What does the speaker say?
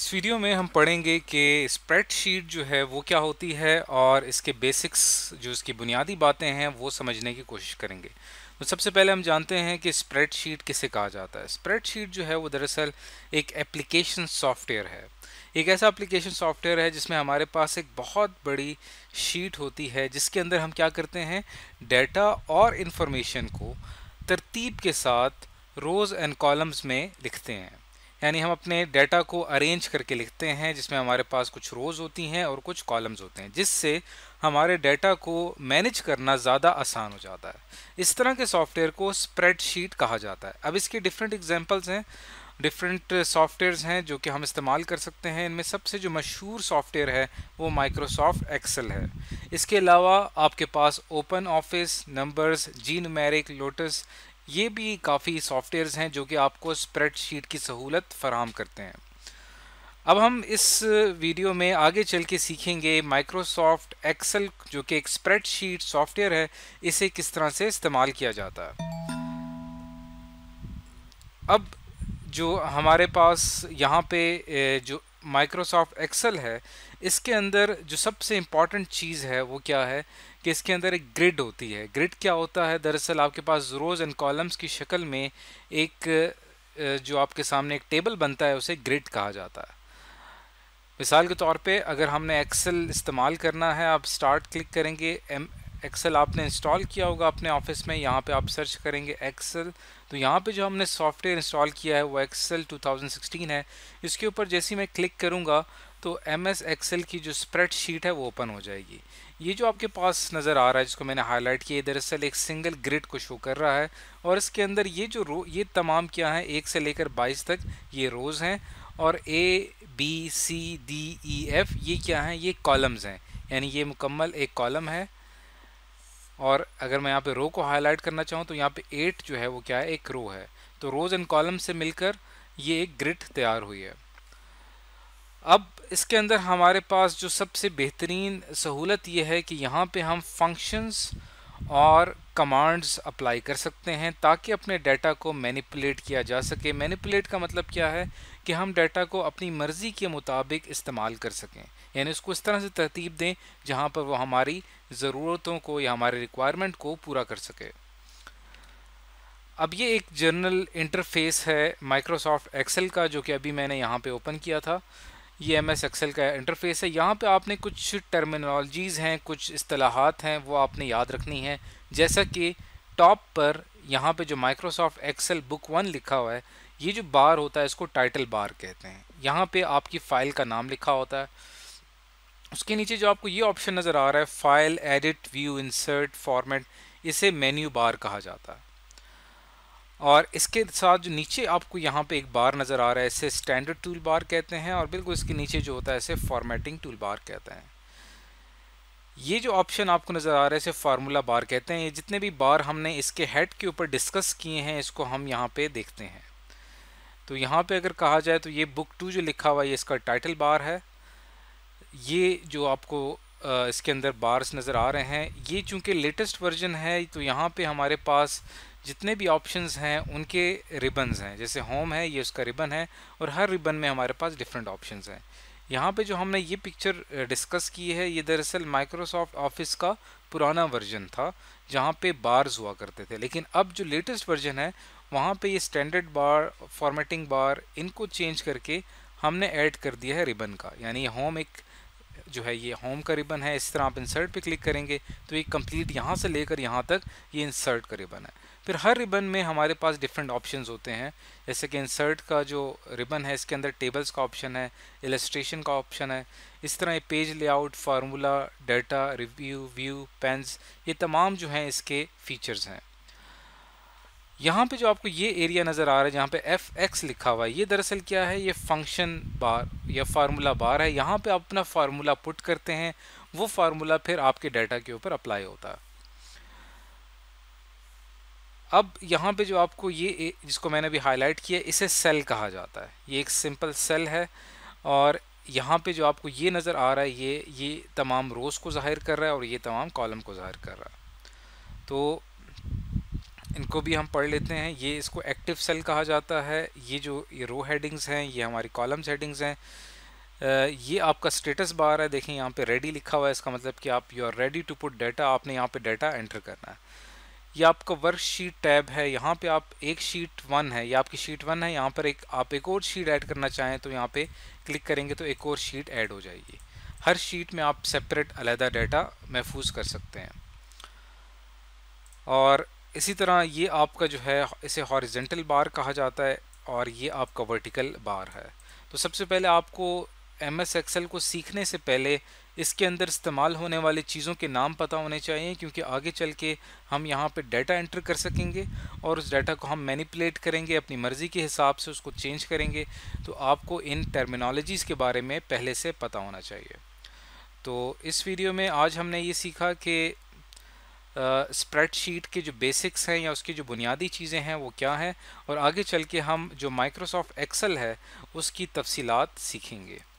इस वीडियो में हम पढ़ेंगे कि स्प्रेडशीट जो है वो क्या होती है और इसके बेसिक्स जो इसकी बुनियादी बातें हैं वो समझने की कोशिश करेंगे। तो सबसे पहले हम जानते हैं कि स्प्रेडशीट किसे कहा जाता है। स्प्रेडशीट जो है वो दरअसल एक एप्लीकेशन सॉफ्टवेयर है। एक ऐसा एप्लीकेशन सॉफ्टवेयर है जिसमें हमारे पास एक बहुत बड़ी शीट होती है जिसके अंदर हम क्या करते हैं, डेटा और इन्फॉर्मेशन को तरतीब के साथ रोज़ एंड कॉलम्स में लिखते हैं। यानी हम अपने डाटा को अरेंज करके लिखते हैं जिसमें हमारे पास कुछ रोज़ होती हैं और कुछ कॉलम्स होते हैं, जिससे हमारे डाटा को मैनेज करना ज़्यादा आसान हो जाता है। इस तरह के सॉफ्टवेयर को स्प्रेडशीट कहा जाता है। अब इसके डिफरेंट एग्जांपल्स हैं, डिफरेंट सॉफ्टवेयर्स हैं जो कि हम इस्तेमाल कर सकते हैं। इनमें सबसे जो मशहूर सॉफ्टवेयर है वो माइक्रोसॉफ्ट एक्सेल है। इसके अलावा आपके पास open office, numbers, G numeric, lotus, ये भी काफ़ी सॉफ्टवेयर्स हैं जो कि आपको स्प्रेडशीट की सहूलत फराहम करते हैं। अब हम इस वीडियो में आगे चल के सीखेंगे माइक्रोसॉफ्ट एक्सेल जो कि एक स्प्रेडशीट सॉफ्टवेयर है, इसे किस तरह से इस्तेमाल किया जाता है। अब जो हमारे पास यहाँ पे जो माइक्रोसॉफ्ट एक्सेल है, इसके अंदर जो सबसे इम्पॉर्टेंट चीज़ है वो क्या है कि इसके अंदर एक ग्रिड होती है। ग्रिड क्या होता है? दरअसल आपके पास रोज़ एंड कॉलम्स की शक्ल में एक जो आपके सामने एक टेबल बनता है उसे ग्रिड कहा जाता है। मिसाल के तौर पे अगर हमने एक्सेल इस्तेमाल करना है, आप स्टार्ट क्लिक करेंगे, एक्सेल आपने इंस्टॉल किया होगा अपने ऑफिस में, यहाँ पे आप सर्च करेंगे एक्सेल, तो यहाँ पे जो हमने सॉफ्टवेयर इंस्टॉल किया है वो एक्सेल 2016 है। इसके ऊपर जैसे ही मैं क्लिक करूँगा तो MS एक्सेल की जो स्प्रेडशीट है वो ओपन हो जाएगी। ये जो आपके पास नज़र आ रहा है जिसको मैंने हाईलाइट किया, दरअसल एक सिंगल ग्रिड को शो कर रहा है और इसके अंदर ये जो ये तमाम क्या है, 1 से लेकर 22 तक ये रोज़ हैं और ABCDEF ये क्या हैं, ये कॉलम्स हैं। यानी ये मुकम्मल एक कॉलम है। और अगर मैं यहाँ पे रो को हाईलाइट करना चाहूँ तो यहाँ पे 8 जो है वो क्या है, एक रो है। तो रोज़ एंड कॉलम से मिलकर ये एक ग्रिड तैयार हुई है। अब इसके अंदर हमारे पास जो सबसे बेहतरीन सहूलत ये है कि यहाँ पे हम फंक्शंस और कमांड्स अप्लाई कर सकते हैं ताकि अपने डाटा को मैनिपुलेट किया जा सके। मैनिपुलेट का मतलब क्या है कि हम डाटा को अपनी मर्ज़ी के मुताबिक इस्तेमाल कर सकें, यानी उसको इस तरह से तरतीब दें जहाँ पर वो हमारी ज़रूरतों को या हमारे रिक्वायरमेंट को पूरा कर सके। अब ये एक जनरल इंटरफेस है माइक्रोसॉफ्ट एक्सेल का जो कि अभी मैंने यहाँ पे ओपन किया था। ये MS एक्सेल का इंटरफेस है। यहाँ पे आपने कुछ टर्मिनोलॉजीज़ हैं, कुछ इस्तिलाहात हैं, वो आपने याद रखनी है। जैसा कि टॉप पर यहाँ पे जो माइक्रोसॉफ्ट एक्सेल बुक 1 लिखा हुआ है, ये जो बार होता है इसको टाइटल बार कहते हैं। यहाँ पे आपकी फ़ाइल का नाम लिखा होता है। उसके नीचे जो आपको ये ऑप्शन नज़र आ रहा है, file, edit, view, insert, format, इसे मेन्यू बार कहा जाता है। और इसके साथ जो नीचे आपको यहाँ पे एक बार नज़र आ रहा है, इसे स्टैंडर्ड टूल बार कहते हैं और बिल्कुल इसके नीचे जो होता है इसे फॉर्मेटिंग टूल बार कहते हैं। ये जो ऑप्शन आपको नज़र आ रहा है इसे फार्मूला बार कहते हैं। ये जितने भी बार हमने इसके हेड के ऊपर डिस्कस किए हैं इसको हम यहाँ पे देखते हैं। तो यहाँ पे अगर कहा जाए तो ये बुक 2 जो लिखा हुआ है ये इसका टाइटल बार है। ये जो आपको इसके अंदर बार्स नज़र आ रहे हैं, ये चूँकि लेटेस्ट वर्जन है तो यहाँ पे हमारे पास जितने भी ऑप्शंस हैं उनके रिबन्स हैं। जैसे होम है, ये उसका रिबन है और हर रिबन में हमारे पास डिफरेंट ऑप्शंस हैं। यहाँ पे जो हमने ये पिक्चर डिस्कस की है ये दरअसल माइक्रोसॉफ्ट ऑफिस का पुराना वर्जन था जहाँ पे बार्स हुआ करते थे, लेकिन अब जो लेटेस्ट वर्जन है वहाँ पे ये स्टैंडर्ड बार, फॉर्मेटिंग बार, इनको चेंज करके हमने ऐड कर दिया है रिबन का। यानी ये होम एक जो है ये होम का रिबन है। इस तरह आप इंसर्ट पे क्लिक करेंगे तो ये कंप्लीट यहाँ से लेकर यहाँ तक ये इंसर्ट का रिबन है। फिर हर रिबन में हमारे पास डिफरेंट ऑप्शंस होते हैं। जैसे कि इंसर्ट का जो रिबन है इसके अंदर टेबल्स का ऑप्शन है, इलस्ट्रेशन का ऑप्शन है। इस तरह ये page layout, formula, data, review, view, panes, ये तमाम जो हैं इसके फीचर्स हैं। यहाँ पे जो आपको ये एरिया नज़र आ रहा है जहाँ पे FX लिखा हुआ है, ये दरअसल क्या है, ये फंक्शन बार या फार्मूला बार है। यहाँ पे आप अपना फार्मूला पुट करते हैं, वो फार्मूला फिर आपके डाटा के ऊपर अप्लाई होता है। अब यहाँ पे जो आपको ये जिसको मैंने अभी हाईलाइट किया इसे सेल कहा जाता है। ये एक सिंपल सेल है और यहाँ पे जो आपको ये नज़र आ रहा है ये तमाम रोज़ को ज़ाहिर कर रहा है और ये तमाम कॉलम को ज़ाहिर कर रहा है। तो इनको भी हम पढ़ लेते हैं। ये इसको एक्टिव सेल कहा जाता है। ये जो ये रो हेडिंग्स हैं ये हमारी कॉलम्स हेडिंग्स हैं। ये आपका स्टेटस बार है, देखें यहाँ पे रेडी लिखा हुआ है, इसका मतलब कि आप you are ready to put data, आपने यहाँ पे डाटा एंटर करना है। ये आपका वर्कशीट टैब है, यहाँ पे आप एक शीट 1 है, ये आपकी शीट 1 है, यहाँ पर आप एक और शीट ऐड करना चाहें तो यहाँ पे क्लिक करेंगे तो एक और शीट ऐड हो जाएगी। हर शीट में आप सेपरेट अलहदा डाटा महफूज कर सकते हैं। और इसी तरह ये आपका जो है इसे हॉरिजेंटल बार कहा जाता है और ये आपका वर्टिकल बार है। तो सबसे पहले आपको MS एक्सेल को सीखने से पहले इसके अंदर इस्तेमाल होने वाली चीज़ों के नाम पता होने चाहिए, क्योंकि आगे चल के हम यहाँ पे डाटा एंटर कर सकेंगे और उस डाटा को हम मैनिपुलेट करेंगे, अपनी मर्ज़ी के हिसाब से उसको चेंज करेंगे। तो आपको इन टर्मिनोलॉजीज़ के बारे में पहले से पता होना चाहिए। तो इस वीडियो में आज हमने ये सीखा कि स्प्रेडशीट के जो बेसिक्स हैं या उसकी जो बुनियादी चीज़ें हैं वो क्या हैं, और आगे चल के हम जो माइक्रोसॉफ्ट एक्सेल है उसकी तफसीलात सीखेंगे।